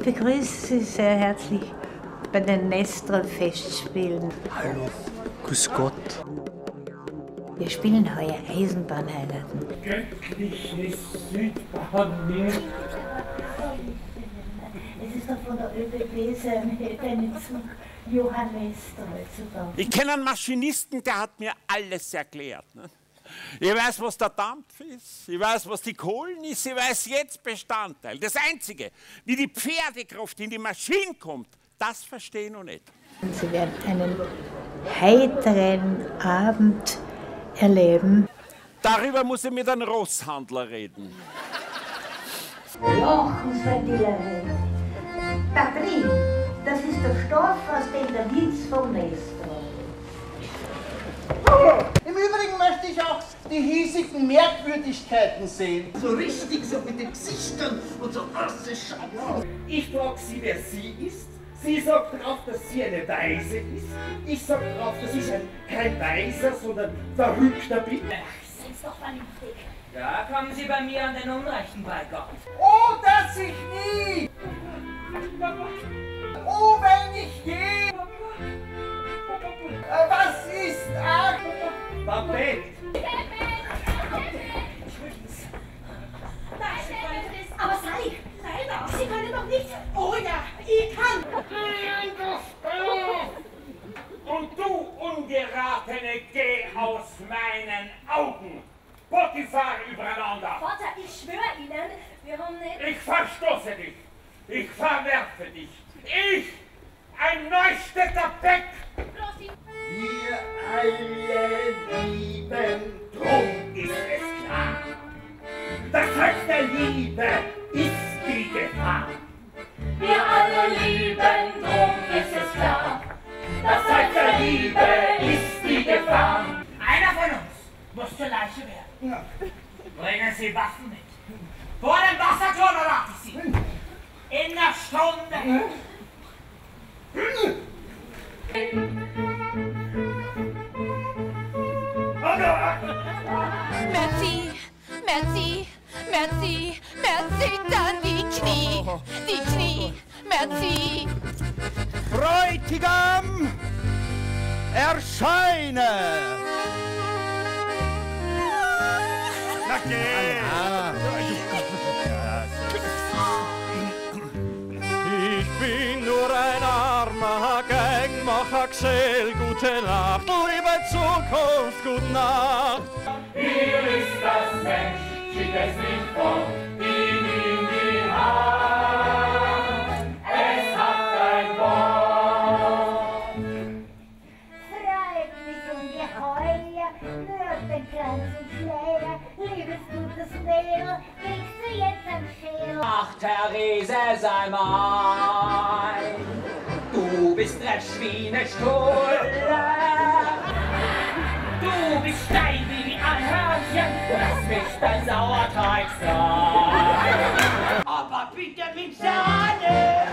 begrüße Sie sehr herzlich bei den Nestroy-Festspielen. Hallo, grüß Gott. Wir spielen heuer Eisenbahnheiraten. Göttliches Südbahn. Es ist doch von der ÖBB sein Zug Johann Nestroy zu bauen. Ich kenne einen Maschinisten, der hat mir alles erklärt. Ne? Ich weiß, was der Dampf ist, ich weiß, was die Kohlen ist, ich weiß jetzt Bestandteil. Das Einzige, wie die Pferdekraft in die Maschine kommt, das verstehe ich noch nicht. Sie werden einen heiteren Abend erleben. Darüber muss ich mit einem Rosshandler reden. Jochensventilerin. Patrie, das ist der Stoff, aus dem der Witz vom Nestroy. Im Übrigen möchte ich auch die hiesigen Merkwürdigkeiten sehen. So richtig, so mit den Gesichtern und so schauen. Ich frage sie, wer sie ist. Sie sagt drauf, dass sie eine Weise ist. Ich sag drauf, dass ich kein Weiser, sondern Verrückter bin. Ach, sind doch vernünftig. Da kommen Sie bei mir an den Unrechten, bei Gott. Oh, dass ich nie! Oh, wenn ich je! Was ist Babette! Aber Sally, Sie können doch nicht. Oh ja, ich kann. Und du, Ungeratene, geh aus meinen Augen! Potiphar übereinander! Vater, ich schwöre Ihnen, wir haben nicht... Ich verstoße dich! Ich verwerfe dich! Ich, ein Neustädter Beck! Wir alle lieben, drum ist es klar. Das heißt, der Liebe ist die Gefahr. Wir alle lieben, drum ist es klar. Das heißt, der Liebe ist die Gefahr. Einer von uns muss zur Leiche werden. Bringen Sie Waffen mit. Vor dem Wasserturm erwarte ich Sie. In einer Stunde. Merci, merci, merci, merci, dann die Knie, merci. Bräutigam, erscheine! Na geh! Ich bin nur ein armer Geigenmacher, Gesell, gute Nacht, liebe Zukunft, gute Nacht. Hier ist das Mensch, schick es nicht fort, ihm in die Hand. Es hat ein Wort. Freut mich ungeheuer, nur den ganzen Schleier. Liebes gutes Mädel, kriegst du jetzt am Schädel. Ach, Therese, sei mein. Du bist recht wie eine Stulle. Du bist steil wie ein Hörnchen, lass mich dein Sauerteig sein. Aber bitte mit Sahne.